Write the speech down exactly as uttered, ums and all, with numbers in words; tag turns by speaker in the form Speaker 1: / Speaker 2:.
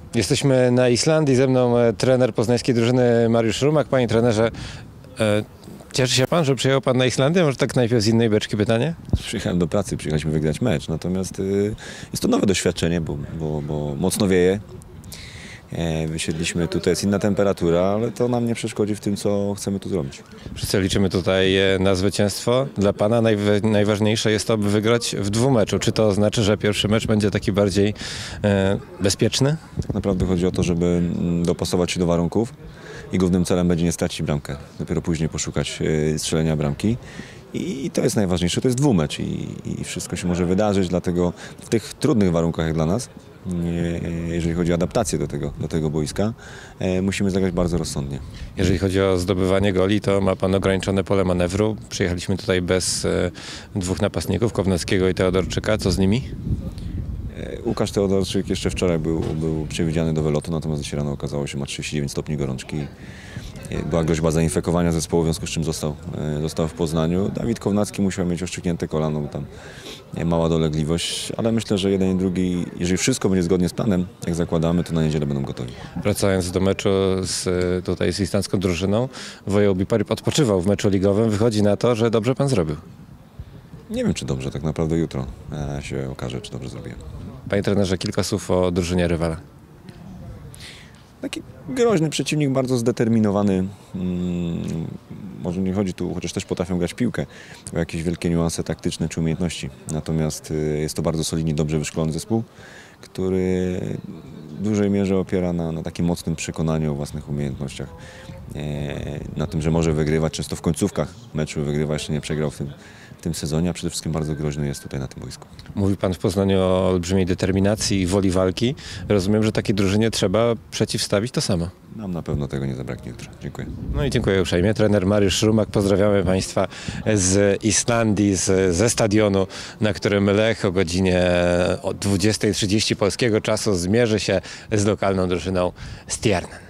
Speaker 1: Jesteśmy na Islandii, ze mną e, trener poznańskiej drużyny Mariusz Rumak. Panie trenerze, e, cieszy się pan, że przyjechał pan na Islandię? Może tak najpierw z innej beczki pytanie?
Speaker 2: Przyjechałem do pracy, przyjechaliśmy wygrać mecz, natomiast y, jest to nowe doświadczenie, bo, bo, bo mocno wieje. E, wysiedliśmy, tutaj jest inna temperatura, ale to nam nie przeszkodzi w tym, co chcemy tu zrobić.
Speaker 1: Wszyscy liczymy tutaj e, na zwycięstwo. Dla pana najw- najważniejsze jest to, by wygrać w dwumeczu. Czy to znaczy, że pierwszy mecz będzie taki bardziej e, bezpieczny?
Speaker 2: Tak naprawdę chodzi o to, żeby mm, dopasować się do warunków i głównym celem będzie nie stracić bramkę. Dopiero później poszukać y, strzelenia bramki. I to jest najważniejsze, to jest dwumecz i, i wszystko się może wydarzyć, dlatego w tych trudnych warunkach jak dla nas, jeżeli chodzi o adaptację do tego, do tego boiska, musimy zagrać bardzo rozsądnie.
Speaker 1: Jeżeli chodzi o zdobywanie goli, to ma pan ograniczone pole manewru. Przyjechaliśmy tutaj bez e, dwóch napastników, Kownackiego i Teodorczyka. Co z nimi?
Speaker 2: Łukasz Teodorczyk jeszcze wczoraj był, był przewidziany do wylotu, natomiast dzisiaj rano okazało się, że ma trzydzieści dziewięć stopni gorączki. Była groźba zainfekowania zespołu, w związku z czym został, został w Poznaniu. Dawid Kownacki musiał mieć oszczyknięte kolano, bo tam mała dolegliwość, ale myślę, że jeden i drugi, jeżeli wszystko będzie zgodnie z planem, jak zakładamy, to na niedzielę będą gotowi.
Speaker 1: Wracając do meczu z, tutaj z islandzką drużyną, Vojo Bipari odpoczywał w meczu ligowym. Wychodzi na to, że dobrze pan zrobił.
Speaker 2: Nie wiem, czy dobrze, tak naprawdę jutro się okaże, czy dobrze zrobiłem.
Speaker 1: Panie trenerze, kilka słów o drużynie rywala.
Speaker 2: Taki groźny przeciwnik, bardzo zdeterminowany. Hmm, może nie chodzi tu, chociaż też potrafią grać piłkę, o jakieś wielkie niuanse taktyczne czy umiejętności. Natomiast jest to bardzo solidnie, dobrze wyszkolony zespół, który w dużej mierze opiera na, na takim mocnym przekonaniu o własnych umiejętnościach. E, na tym, że może wygrywać, często w końcówkach meczu wygrywa, jeszcze nie przegrał w tym, w tym sezonie, a przede wszystkim bardzo groźny jest tutaj na tym boisku.
Speaker 1: Mówi pan w Poznaniu o olbrzymiej determinacji i woli walki. Rozumiem, że takiej drużynie trzeba przeciwstawić to samo.
Speaker 2: Nam na pewno tego nie zabraknie jutro. Dziękuję.
Speaker 1: No i dziękuję uprzejmie. Trener Mariusz Rumak. Pozdrawiamy państwa z Islandii, z, ze stadionu, na którym Lech o godzinie dwudziestej trzydzieści polskiego czasu zmierzy się z lokalną drużyną Stjarnan.